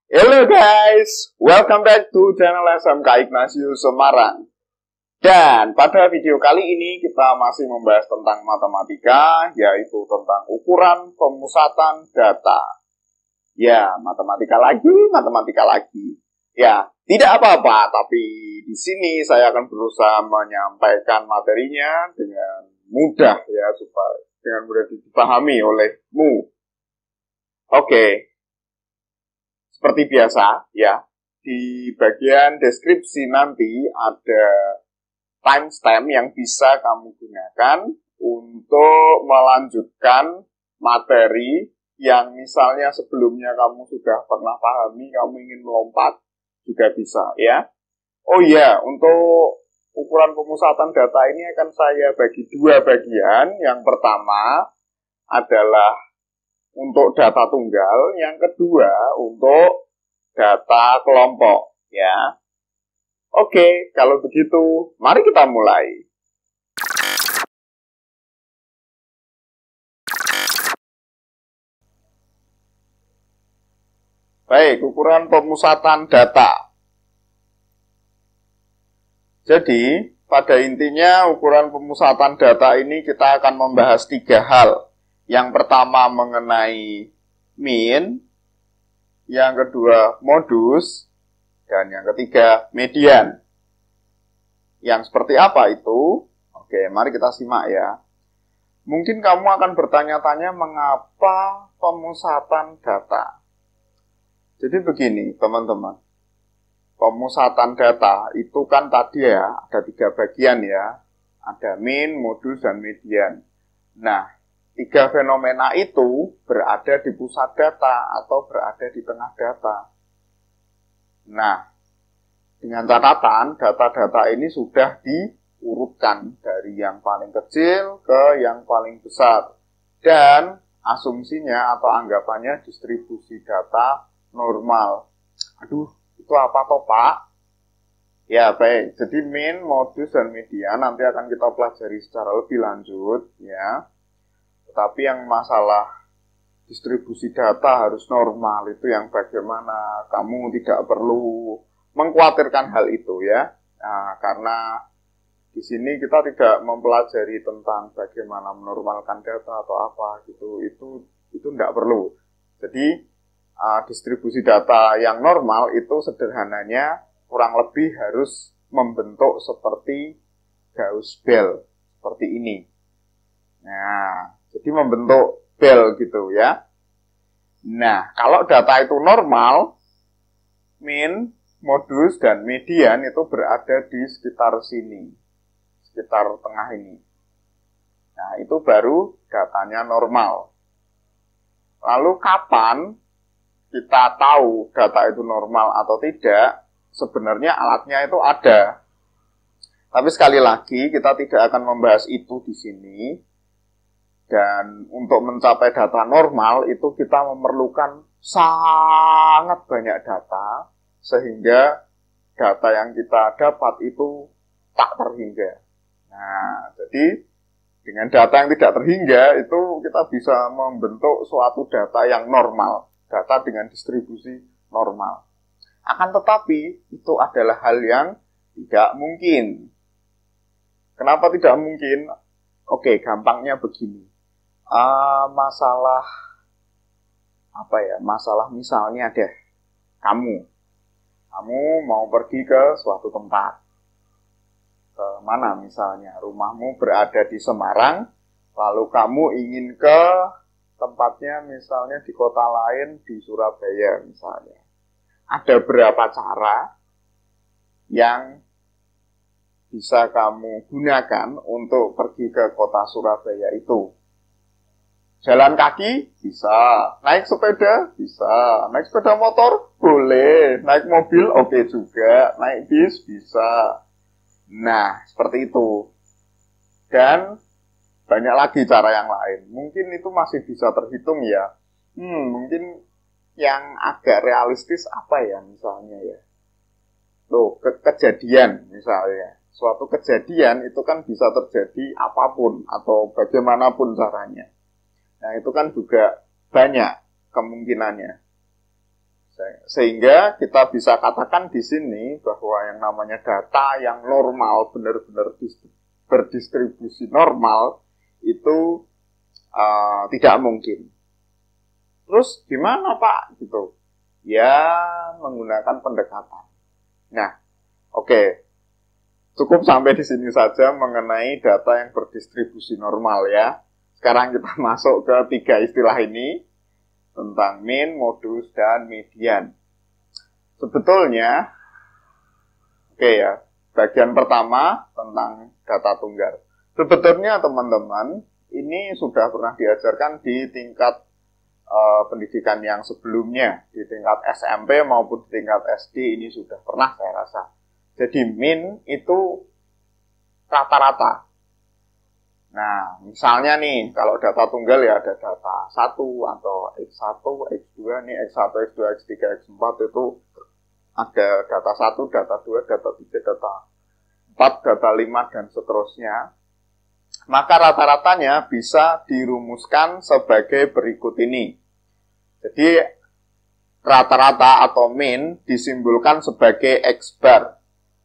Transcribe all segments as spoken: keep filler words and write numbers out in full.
Hello guys, welcome back to channel S M K Ignatius Semarang. Dan pada video kali ini kita masih membahas tentang matematika, yaitu tentang ukuran pemusatan data. Ya, matematika lagi, matematika lagi. Ya, tidak apa-apa, tapi di sini saya akan berusaha menyampaikan materinya dengan mudah ya, supaya dengan mudah dipahami olehmu. Oke. Seperti biasa, ya, di bagian deskripsi nanti ada timestamp yang bisa kamu gunakan untuk melanjutkan materi yang misalnya sebelumnya kamu sudah pernah pahami, kamu ingin melompat, juga bisa, ya. Oh iya, untuk ukuran pemusatan data ini akan saya bagi dua bagian. Yang pertama adalah untuk data tunggal, yang kedua untuk data kelompok, ya. Oke, kalau begitu, mari kita mulai. Baik, ukuran pemusatan data. Jadi, pada intinya ukuran pemusatan data ini kita akan membahas tiga hal. Yang pertama mengenai mean, yang kedua modus, dan yang ketiga median. Yang seperti apa itu? Oke, mari kita simak ya. Mungkin kamu akan bertanya-tanya mengapa pemusatan data. Jadi begini teman-teman, pemusatan data itu kan tadi ya, ada tiga bagian ya. Ada mean, modus, dan median. Nah, tiga fenomena itu berada di pusat data atau berada di tengah data. Nah, dengan catatan, data-data ini sudah diurutkan dari yang paling kecil ke yang paling besar. Dan asumsinya atau anggapannya distribusi data normal. Aduh, itu apa toh Pak? Ya baik, jadi mean, modus, dan median nanti akan kita pelajari secara lebih lanjut ya. Tapi yang masalah distribusi data harus normal itu yang bagaimana, kamu tidak perlu mengkhawatirkan hal itu ya. Nah, karena di sini kita tidak mempelajari tentang bagaimana menormalkan data atau apa gitu, itu itu tidak perlu. Jadi uh, distribusi data yang normal itu sederhananya kurang lebih harus membentuk seperti Gauss-Bell seperti ini. Nah, jadi membentuk bel gitu ya. Nah, kalau data itu normal, mean, modus, dan median itu berada di sekitar sini. Sekitar tengah ini. Nah, itu baru datanya normal. Lalu kapan kita tahu data itu normal atau tidak? Sebenarnya alatnya itu ada. Tapi sekali lagi, kita tidak akan membahas itu di sini. Dan untuk mencapai data normal itu kita memerlukan sangat banyak data, sehingga data yang kita dapat itu tak terhingga. Nah, jadi dengan data yang tidak terhingga itu kita bisa membentuk suatu data yang normal, data dengan distribusi normal. Akan tetapi itu adalah hal yang tidak mungkin. Kenapa tidak mungkin? Oke, gampangnya begini. Uh, masalah apa ya? Masalah misalnya deh, kamu, kamu mau pergi ke suatu tempat, ke mana misalnya? Rumahmu berada di Semarang, lalu kamu ingin ke tempatnya misalnya di kota lain di Surabaya misalnya. Ada berapa cara yang bisa kamu gunakan untuk pergi ke kota Surabaya itu? Jalan kaki? Bisa. Naik sepeda? Bisa. Naik sepeda motor? Boleh. Naik mobil? Oke juga. Naik bis? Bisa. Nah, seperti itu. Dan banyak lagi cara yang lain. Mungkin itu masih bisa terhitung ya. Hmm, mungkin yang agak realistis apa ya misalnya ya. Loh, ke kejadian misalnya. Suatu kejadian itu kan bisa terjadi apapun atau bagaimanapun caranya. Nah, itu kan juga banyak kemungkinannya. Sehingga kita bisa katakan di sini bahwa yang namanya data yang normal, benar-benar berdistribusi normal, itu uh, tidak mungkin. Terus gimana Pak? Gitu. Ya, menggunakan pendekatan. Nah, oke. Okay. Cukup sampai di sini saja mengenai data yang berdistribusi normal ya. Sekarang kita masuk ke tiga istilah ini, tentang mean, modus, dan median. Sebetulnya, oke okay ya, bagian pertama tentang data tunggal. Sebetulnya teman-teman, ini sudah pernah diajarkan di tingkat uh, pendidikan yang sebelumnya, di tingkat S M P maupun di tingkat S D, ini sudah pernah saya rasa. Jadi mean itu rata-rata. Nah, misalnya nih, kalau data tunggal ya ada data satu atau X satu, X dua, nih X satu, X dua, X tiga, X empat itu ada data satu, data dua, data tiga, data empat, data lima, dan seterusnya. Maka rata-ratanya bisa dirumuskan sebagai berikut ini. Jadi, rata-rata atau mean disimbolkan sebagai X bar.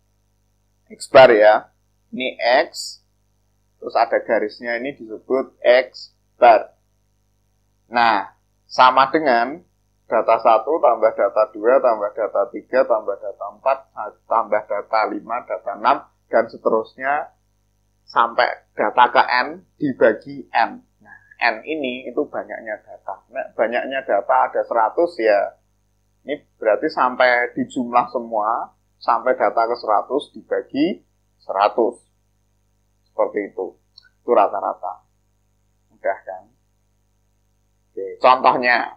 X bar ya. Ini X. Terus ada garisnya, ini disebut X bar. Nah, sama dengan data satu tambah data dua, tambah data tiga, tambah data empat, tambah data lima, data enam, dan seterusnya sampai data ke N dibagi N. Nah, N ini itu banyaknya data. Nah, banyaknya data ada seratus ya. Ini berarti sampai dijumlah semua, sampai data ke seratus dibagi seratus. Seperti itu. Itu rata-rata. Mudah kan? Oke, contohnya.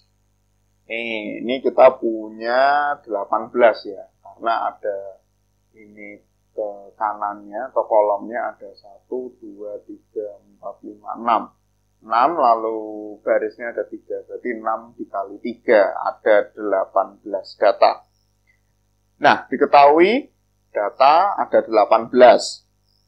Nih, ini kita punya delapan belas ya. Karena ada ini ke kanannya atau kolomnya ada satu, dua, tiga, empat, lima, enam. enam lalu barisnya ada tiga. Berarti enam dikali tiga. Ada delapan belas data. Nah, diketahui data ada delapan belas.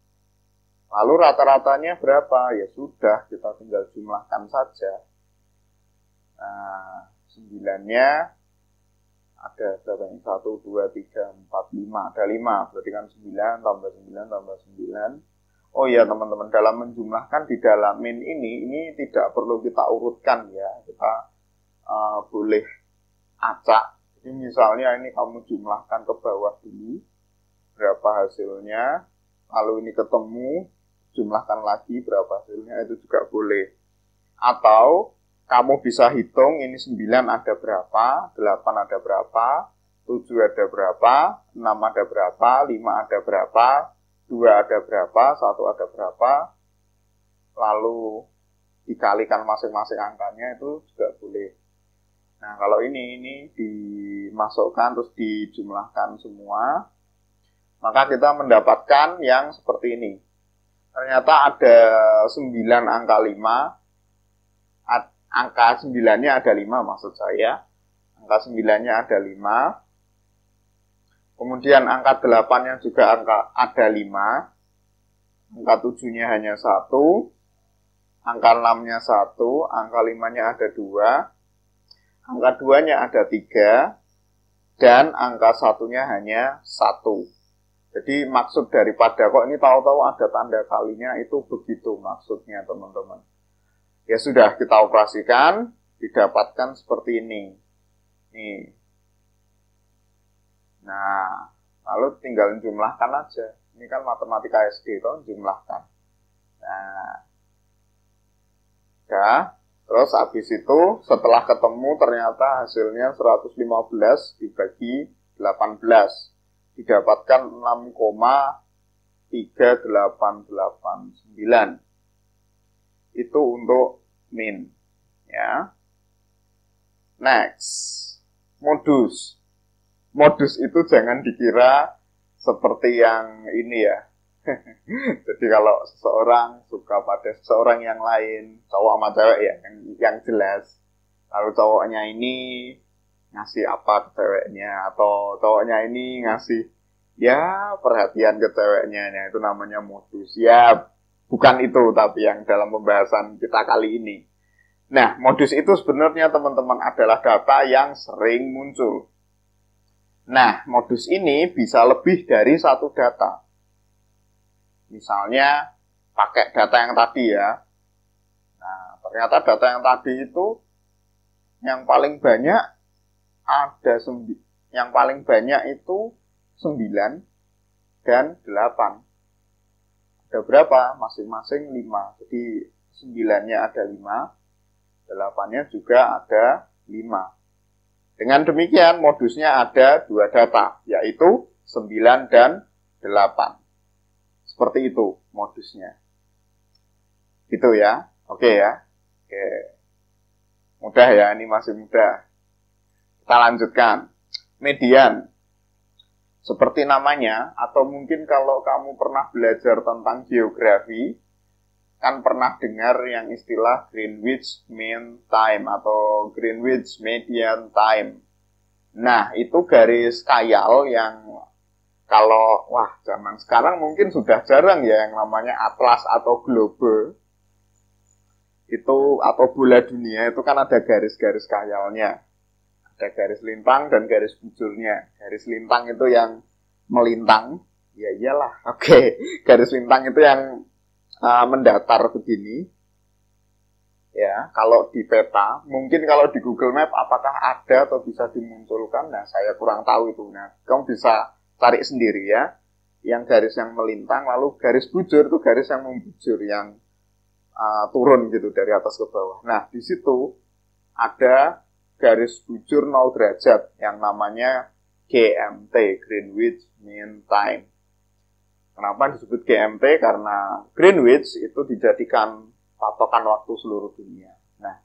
Lalu rata-ratanya berapa? Ya sudah, kita tinggal jumlahkan saja. Nah, sembilannya ada berapa ini? satu, dua, tiga, empat, lima. Ada lima, berarti kan sembilan, tambah sembilan, tambah sembilan. Oh iya teman-teman, dalam menjumlahkan di dalam min ini, ini tidak perlu kita urutkan ya. Kita uh, boleh acak. Jadi misalnya ini kamu jumlahkan ke bawah dulu. Berapa hasilnya. Lalu ini ketemu. Jumlahkan lagi berapa hasilnya, itu juga boleh. Atau kamu bisa hitung ini sembilan ada berapa, delapan ada berapa, tujuh ada berapa, enam ada berapa, lima ada berapa, dua ada berapa, satu ada berapa, lalu dikalikan masing-masing angkanya, itu juga boleh. Nah, kalau ini ini dimasukkan terus dijumlahkan semua, maka kita mendapatkan yang seperti ini. Ternyata ada sembilan angka lima, angka sembilannya ada lima maksud saya, angka sembilannya ada lima, kemudian angka delapannya juga angka ada lima, angka tujuhnya hanya satu, angka enamnya satu, angka limanya ada dua, angka duanya ada tiga, dan angka satunya hanya satu. Jadi maksud daripada kok ini tahu-tahu ada tanda kalinya itu begitu maksudnya teman-teman. Ya sudah kita operasikan, didapatkan seperti ini. Nih. Nah, lalu tinggal jumlahkan aja. Ini kan matematika S D toh, jumlahkan. Nah. Ya, terus habis itu setelah ketemu ternyata hasilnya seratus lima belas dibagi delapan belas. Didapatkan enam koma tiga delapan delapan sembilan. Itu untuk min. Ya. Next. Modus. Modus itu jangan dikira seperti yang ini ya. Jadi kalau seseorang suka pada seseorang yang lain, cowok sama cewek ya, yang, yang jelas. Lalu cowoknya ini ngasih apa ke ceweknya, atau cowoknya ini ngasih ya perhatian ke ceweknya, nah, itu namanya modus. Ya bukan itu, tapi yang dalam pembahasan kita kali ini. Nah, modus itu sebenarnya teman-teman adalah data yang sering muncul. Nah, modus ini bisa lebih dari satu data. Misalnya, pakai data yang tadi ya. Nah, ternyata data yang tadi itu yang paling banyak ada sembi- yang paling banyak itu sembilan dan delapan. Ada berapa? Masing-masing lima. Jadi sembilannya ada lima, delapannya juga ada lima. Dengan demikian modusnya ada dua data, yaitu sembilan dan delapan. Seperti itu modusnya. Gitu ya. Oke ya. Oke. Mudah ya, ini masih mudah. Kita lanjutkan. Median. Seperti namanya, atau mungkin kalau kamu pernah belajar tentang geografi, kan pernah dengar yang istilah Greenwich Mean Time atau Greenwich Median Time. Nah, itu garis khayal yang kalau, wah, zaman sekarang mungkin sudah jarang ya yang namanya atlas atau globe. Itu, atau bola dunia, itu kan ada garis-garis khayalnya. Ada garis lintang dan garis bujurnya. Garis lintang itu yang melintang. Ya iyalah, oke. Okay. Garis lintang itu yang uh, mendatar begini. Ya, kalau di peta, mungkin kalau di Google Map apakah ada atau bisa dimunculkan? Nah, saya kurang tahu itu. Nah, kamu bisa cari sendiri ya. Yang garis yang melintang, lalu garis bujur itu garis yang membujur, yang uh, turun gitu dari atas ke bawah. Nah, di situ ada garis bujur nol derajat yang namanya G M T, Greenwich Mean Time. Kenapa disebut G M T? Karena Greenwich itu dijadikan patokan waktu seluruh dunia. Nah,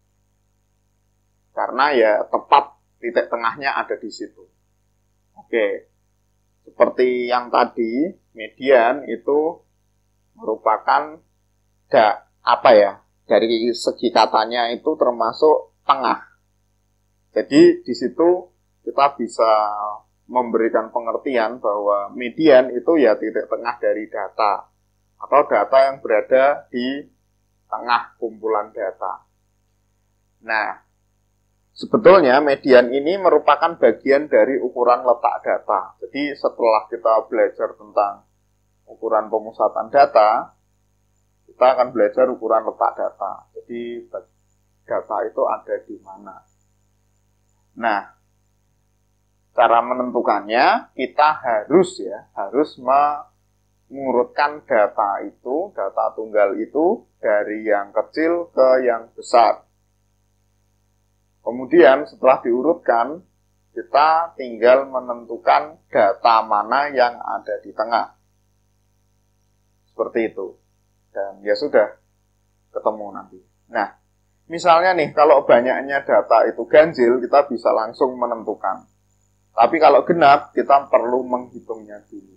karena ya tepat titik tengahnya ada di situ. Oke, seperti yang tadi, median itu merupakan da, apa ya? Dari segi katanya itu termasuk tengah. Jadi di situ kita bisa memberikan pengertian bahwa median itu ya titik tengah dari data atau data yang berada di tengah kumpulan data. Nah, sebetulnya median ini merupakan bagian dari ukuran letak data. Jadi setelah kita belajar tentang ukuran pemusatan data, kita akan belajar ukuran letak data. Jadi data itu ada di mana. Nah, cara menentukannya kita harus ya, harus mengurutkan data itu, data tunggal itu dari yang kecil ke yang besar. Kemudian setelah diurutkan, kita tinggal menentukan data mana yang ada di tengah. Seperti itu. Dan ya sudah, ketemu nanti. Nah, misalnya nih, kalau banyaknya data itu ganjil, kita bisa langsung menentukan. Tapi kalau genap, kita perlu menghitungnya dulu.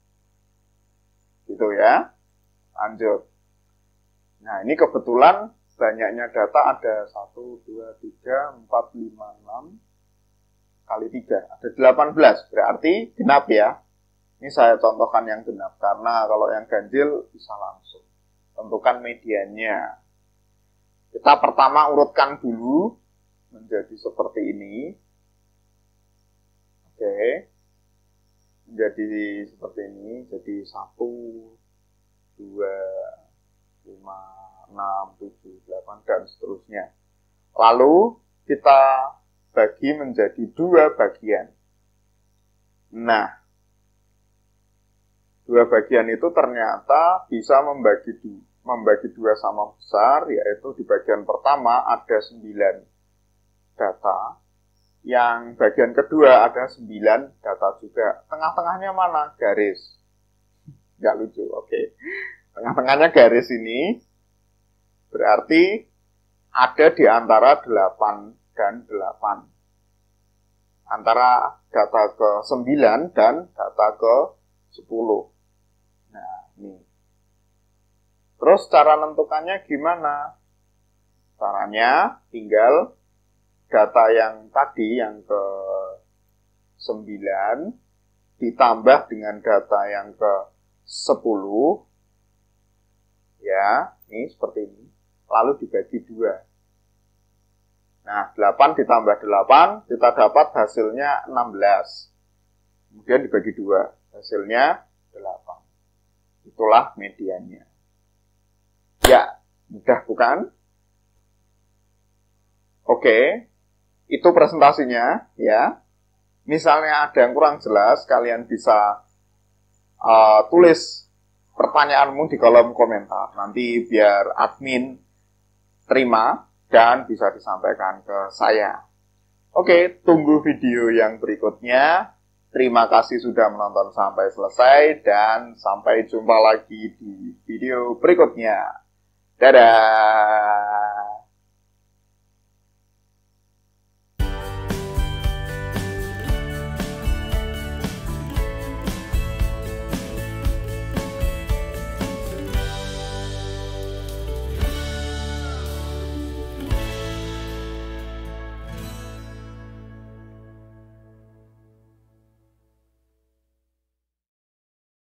Gitu ya. Lanjut. Nah, ini kebetulan banyaknya data ada satu, dua, tiga, empat, lima, enam kali tiga. Ada delapan belas, berarti genap ya. Ini saya contohkan yang genap, karena kalau yang ganjil bisa langsung. Tentukan mediannya. Kita pertama urutkan dulu menjadi seperti ini. Oke. Menjadi seperti ini. Jadi satu, dua, lima, enam, tujuh, delapan, dan seterusnya. Lalu kita bagi menjadi dua bagian. Nah, dua bagian itu ternyata bisa membagi dua. membagi dua sama besar, yaitu di bagian pertama ada sembilan data, yang bagian kedua ada sembilan data juga. Tengah-tengahnya mana? Garis. Nggak lucu, oke. Tengah-tengahnya garis ini, berarti ada di antara delapan dan delapan. Antara data ke sembilan dan data ke sepuluh. Nah, ini. Terus cara menentukannya gimana? Caranya tinggal data yang tadi, yang ke sembilan, ditambah dengan data yang ke sepuluh. Ya, ini seperti ini. Lalu dibagi dua. Nah, delapan ditambah delapan, kita dapat hasilnya enam belas. Kemudian dibagi dua, hasilnya delapan. Itulah mediannya. Ya, mudah bukan? Oke, itu presentasinya ya. Misalnya ada yang kurang jelas, kalian bisa uh, tulis pertanyaanmu di kolom komentar. Nanti biar admin terima dan bisa disampaikan ke saya. Oke, tunggu video yang berikutnya. Terima kasih sudah menonton sampai selesai dan sampai jumpa lagi di video berikutnya. Dadah!